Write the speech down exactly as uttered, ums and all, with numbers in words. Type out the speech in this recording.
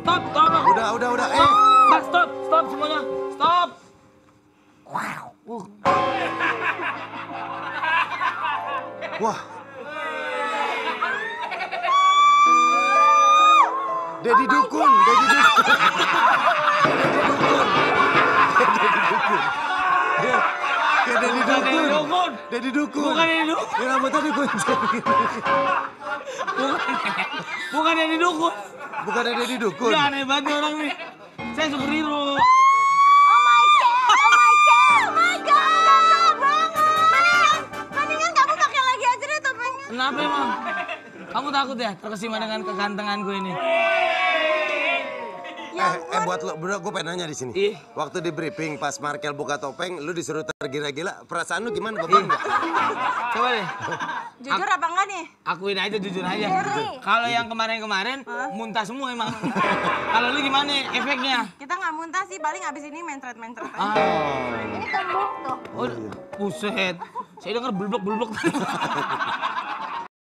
stop, stop. Udah, udah, udah. Eh. Stop, stop, stop semuanya. Stop. Wow. Uh. Wah. Dedi Dukun, Dedi Dukun. Dedi Dukun. Kayak Dedi Dukun. Dedi Dukun. Bukan Dedi Dukun. Ini rambutnya dikuncir. Bukan. Bukan Dedi Dukun. Bukan Dedi Dukun. Ya aneh banget orang nih. Saya superhero. Oh my god, oh my god, oh my god. Ganteng banget. Mendingan, mendingan kamu pakai lagi aja deh topengnya. Kenapa emang? Kamu takut ya terkesima dengan kegantenganku ini? Ya eh, eh buat lo, bro, gue pengen nanya di sini. Ih. Waktu di briefing pas Markel buka topeng, lu disuruh tergila-gila. Perasaan lu gimana? Beban nggak? Coba deh. Jujur apa enggak nih? Akuin aja, jujur aja. Jujur. Kalau yang kemarin-kemarin, muntah semua emang. Kalau lu gimana efeknya? Kita nggak muntah sih, paling abis ini mencret-mencret aja. Ah. Ini tembok tuh. Oh, buset. Saya denger bulblok-bulblok tadi.